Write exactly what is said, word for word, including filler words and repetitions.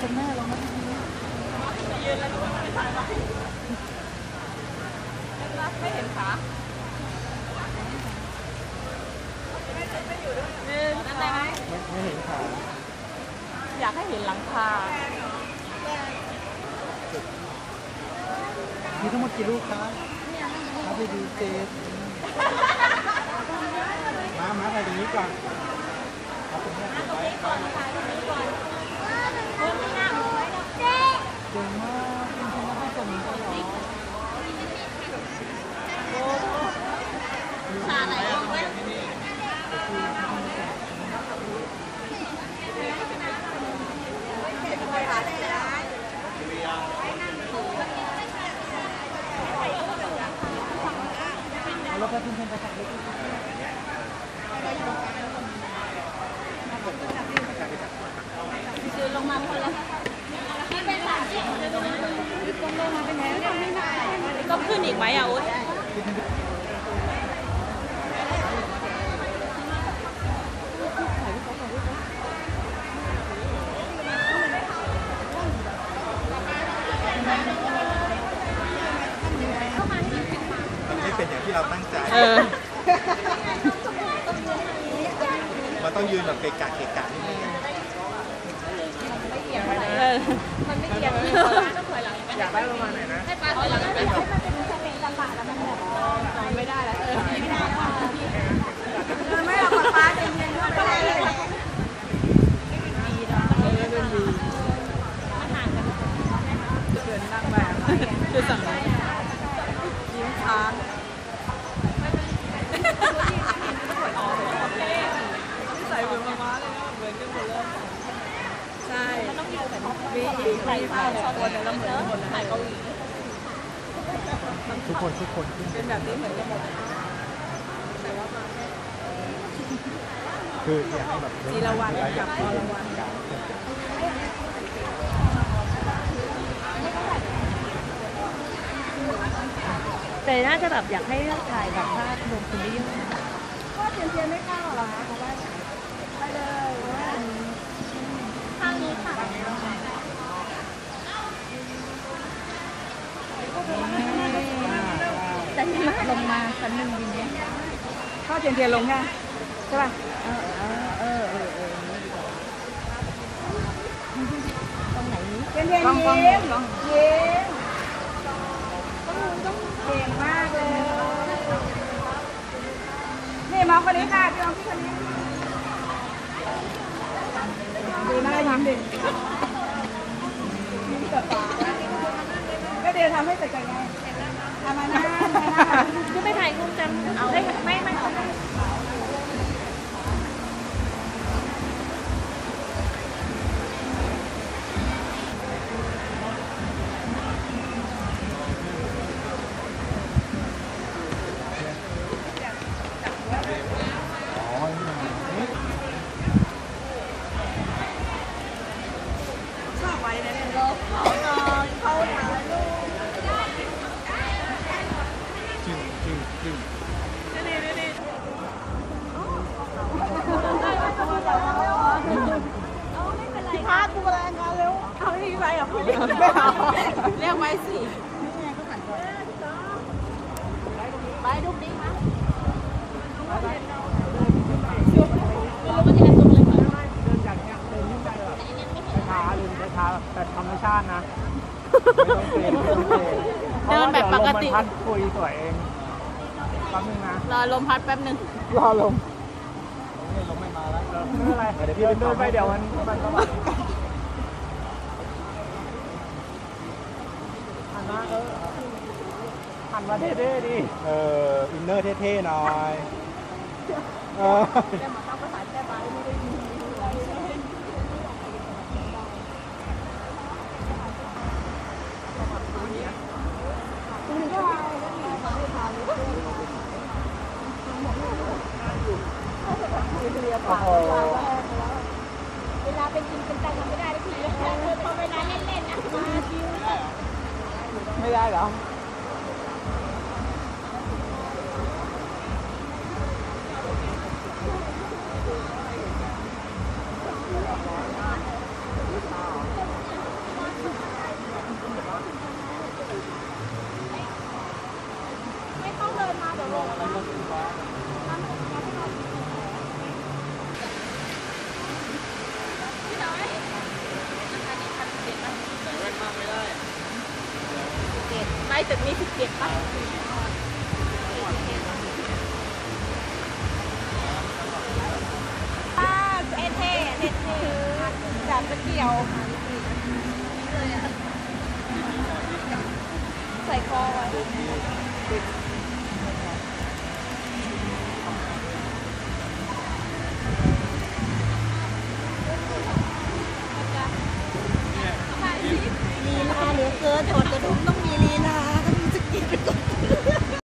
นแม่ลงมายืนแล้วดูไม่ถ่ายมาไม่เห็นขาไม่อยู่ด้วยนั่นได้ไหมไม่เห็นขาอยากให้เห็นหลังคามีทั้งหมดกี่ลูกครับมาไปดูเจสมามาไปตรงนี้ก่อนเอาตรงนี้ก่อนถ่ายตรงนี้ก่อนเพิ่มที่หน้าเอาไว้แล้วเจ๊เก่งมากคุณชนะให้ส่งตลอดโอ้ชาไหนลงไหมแล้วก็ทิ้งเป็นประจักษ์เลยคือลงมาคนละที่เป็นสามสิบลงลงมาเป็นไงก็ขึ้นอีกไหมอ่ะอุ๊ดไม่เป็นอย่างที่เราตั้งใจมันต้องยืนแบบเกะกะเกะกะนิดนึงมันไม่เกี่ยวเลยอยากได้ประมาณไหนนะให้ปลาถอยหลังไปให้มันเป็นสเปนลำบากแล้วมันแบบไม่ได้แล้วเออไม่ได้แล้วไม่เอาปลาเย็นๆไม่ได้เลยดีนะเออเป็นดีมันห่างกันเดินนั่งแบบคือสั่งยิ้มค้างใส่เหมือนมาม่าเลยนะเหมือนกันหมดเลยใช่มีมีใส่ผ้าสองคนแล้วเหมือนคนถ่ายเกาหลีทุกคนทุกคนเป็นแบบนี้เหมือนกันหมดแต่ว่ามาแค่คืออยากให้แบบจีรวันกับพรวันแต่น่าจะแบบอยากให้เลือกถ่ายแบบภาพรวมคุณได้เยอะก็เทียนเทียนไม่เข้าหรอคะเพราะว่าไปเลยทางนี้ค่ะแต่ที่ลงมาชั้นหนึ่งดีไหมเข้าเทียนเทียนลงใช่ใช่ป่ะเออเออเออเออเออตรงไหนนี้เทียนเทียนยิ้มยิ้มต้องเก่งมากเลยนี่มองคนนี้ค่ะพี่มองพี่คนนี้ดูหน้ายิ้มดิยิ้มเกิดปากก็เดี๋ยวทำให้เสร็จกันไงทำมาหน้าจะไม่ถ่ายรูปจังเอาไม่ไม่ไม่พากูแรงงานเร็วเอาที่ไปอ่ะไม่เอาเรียกไว้สิไปดูดิมั้ยช้าลืมช้าแต่ธรรมชาตินะเดินแบบปกติพัดคุยสวยเองแป๊บนึงนะรอลมพัดแป๊บนึงรอลมลมไม่มาแล้วไม่เป็นไรเดี๋ยวพี่เดินไปเดี๋ยวมันมันก็มาหันมาเออหันมาเท่ๆดิเอออินเนอร์เท่ๆหน่อยเออเวลาเป็นจริงเป็นจังทำไม่ได้ทีพอเวลาเล่นๆนะมาคิวไม่ได้เหรอไปตึกนี้สิบเจ็ดป่ะป้าเท่เท่เท่เท่จากตะเกียวใส่คอไว้ลีลาเหลือเกินถอดกระดุมต้อง